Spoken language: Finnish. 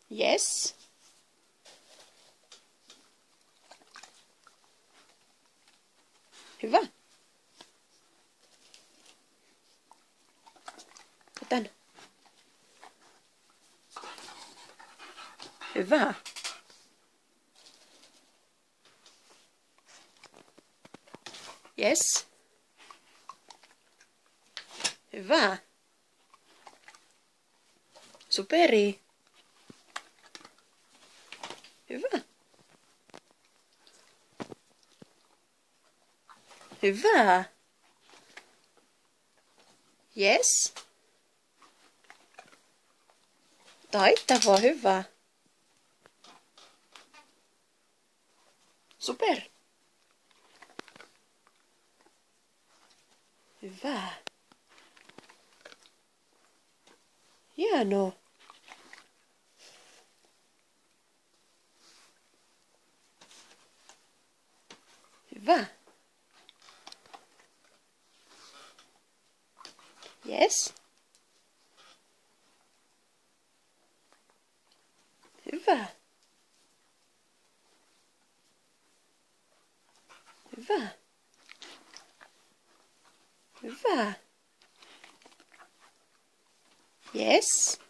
Yes. Hyvä. Tänne. Hyvä. Yes. Hyvä. Superi. Hyvä. Hyvä. Yes. Taitava, hyvä. Super. Hyvä. Hienoa. Hyvä. Yes. Hyvä. Hyvä. Hyvä. Yes.